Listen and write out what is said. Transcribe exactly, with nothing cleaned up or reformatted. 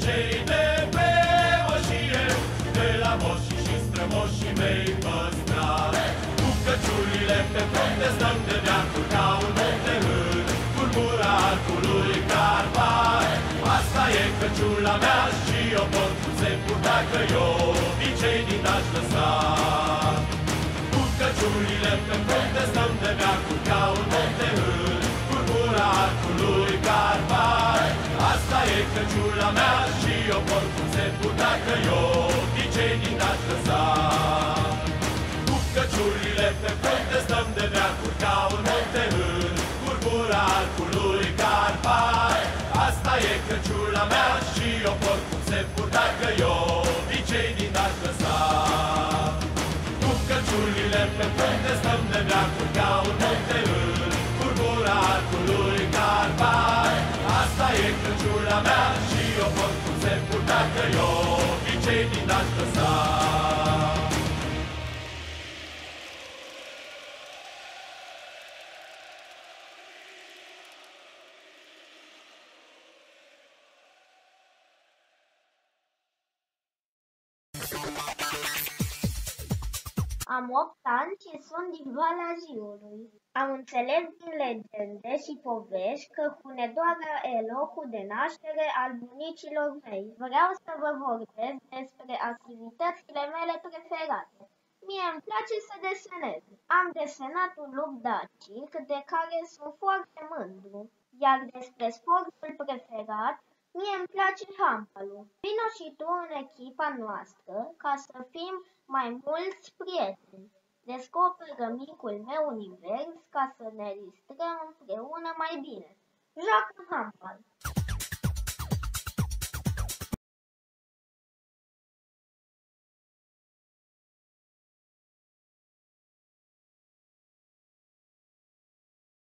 obicei de pe moșie, de la moșii și strămoșii mei păstrare. Cu căciulile pe frunte stăm de veacuri ca un munte în curbura arcului Carpar. Asta e căciula mea și o pot cum se purta, că eu obicei din aș lăsa. Cu căciulile pe frunte stăm de veacuri ca un munte în curbura arcului Carpar. Asta e căciula mea și o pot cum se purta, că eu obicei din aș lăsa. Cu căciulile pe frunte stăm de veacuri ca un munte în curbura arcului Carpar. Asta e căciula mea și o pot cum se purta, că eu obicei din aș lăsa. Cu căciulile pe frunte stăm de veacuri ca un munte în curbura arcului Carpar. Asta e căciula mea și o pot cum se purta, că eu obicei din aș lăsa. Am opt ani și sunt din Valea Jiului. Am înțeles din legende și povești că Hunedoara e locul de naștere al bunicilor mei. Vreau să vă vorbesc despre activitățile mele preferate. Mie îmi place să desenez. Am desenat un lup dacic de care sunt foarte mândru. Iar despre sportul preferat, mie îmi place handbalul. Vino și tu în echipa noastră ca să fim mai mulți prieteni. Descoperă micul meu univers ca să ne distrăm împreună mai bine. Joacă handbal!